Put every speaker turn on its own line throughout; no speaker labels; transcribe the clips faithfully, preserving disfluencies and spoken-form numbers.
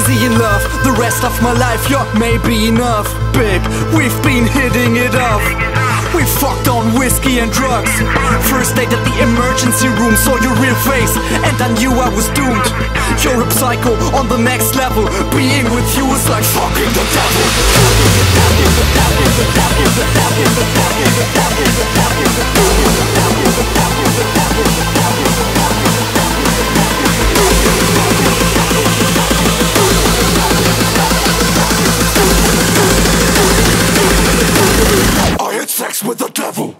crazy in love, the rest of my life, you're maybe enough. Babe, we've been hitting it off. We fucked on whiskey and drugs. First date at the emergency room, saw your real face, and I knew I was doomed. You're a psycho on the next level. Being with you is like fucking the devil. I had sex with the devil.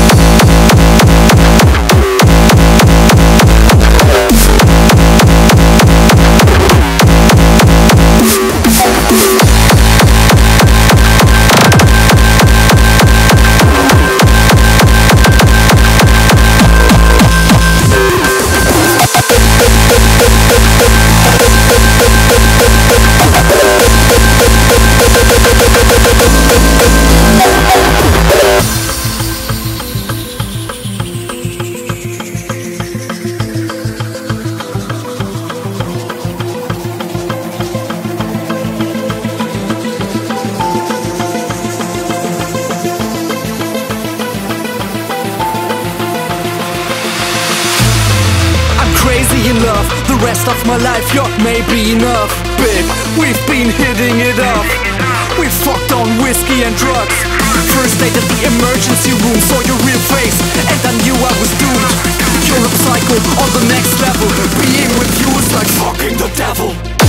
Crazy in love, the rest of my life, you're maybe enough. Babe, we've been hitting it off. We fucked on whiskey and drugs. First date at the emergency room, saw your real face, and I knew I was doomed. You're a psycho on the next level. Being with you is like fucking the devil.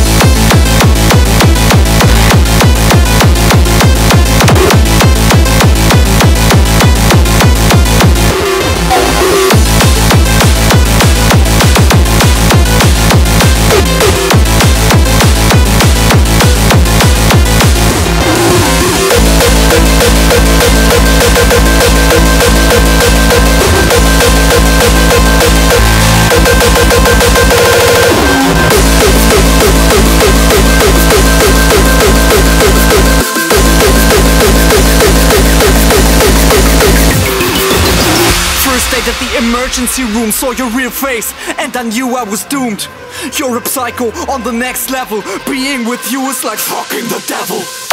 Stayed at the emergency room, saw your real face, and I knew I was doomed. You're a psycho on the next level. Being with you is like fucking the devil.